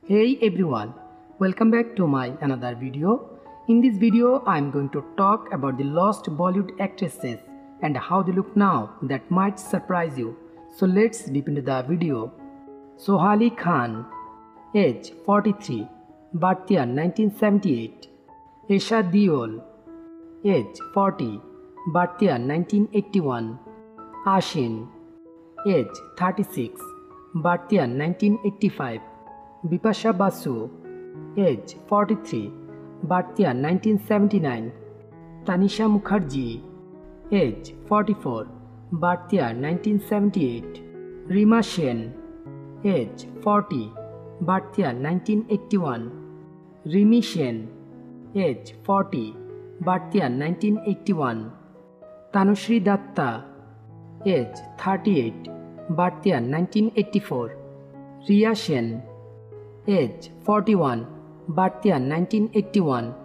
Hey everyone, welcome back to my another video. In this video, I am going to talk about the lost Bollywood actresses and how they look now that might surprise you. So let's deep into the video. Sohali Khan, age 43, birth year 1978. Esha Deol, age 40, birth year 1981. Ashin, age 36, birth year 1985. Bipasha Basu, age 43, birth year 1979. Tanisha Mukherjee, age 44, birth year 1978. Rima Sen, age 40, birth year 1981. Rimi Sen, age 40, birth year 1981. Tanushri Datta, age 38, birth year 1984. Riya Sen, age 41, birth year 1981.